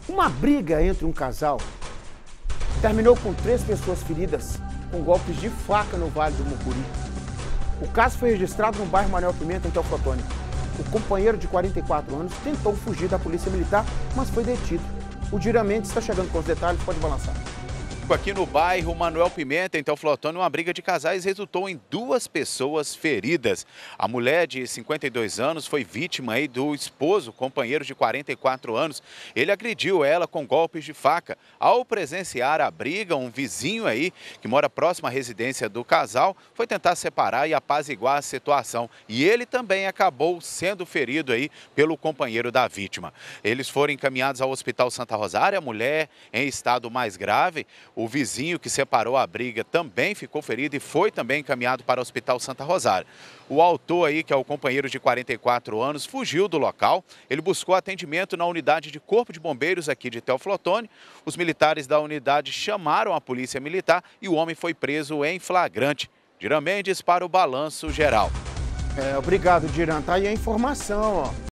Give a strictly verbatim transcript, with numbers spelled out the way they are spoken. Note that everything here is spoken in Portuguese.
Uma briga entre um casal terminou com três pessoas feridas com golpes de faca no Vale do Mucuri. O caso foi registrado no bairro Manuel Pimenta, em Teoflotone. O companheiro de quarenta e quatro anos tentou fugir da polícia militar, mas foi detido. O Dira Mendes está chegando com os detalhes, pode balançar. Aqui no bairro Manuel Pimenta, em Teoflotone, uma briga de casais resultou em duas pessoas feridas. A mulher de cinquenta e dois anos foi vítima aí do esposo, companheiro de quarenta e quatro anos. Ele agrediu ela com golpes de faca. Ao presenciar a briga, um vizinho aí, que mora próximo à residência do casal, foi tentar separar e apaziguar a situação. E ele também acabou sendo ferido aí pelo companheiro da vítima. Eles foram encaminhados ao Hospital Santa Rosária, a mulher em estado mais grave. O vizinho que separou a briga também ficou ferido e foi também encaminhado para o Hospital Santa Rosária. O autor aí, que é o companheiro de quarenta e quatro anos, fugiu do local. Ele buscou atendimento na unidade de Corpo de Bombeiros aqui de Teoflotone. Os militares da unidade chamaram a polícia militar e o homem foi preso em flagrante. Dira Mendes para o Balanço Geral. É, obrigado, Diran. Tá aí a informação, ó.